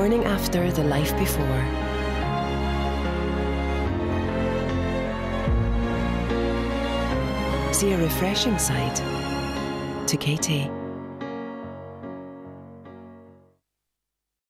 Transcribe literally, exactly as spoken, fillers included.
morning after the life before. See a refreshing side to K T.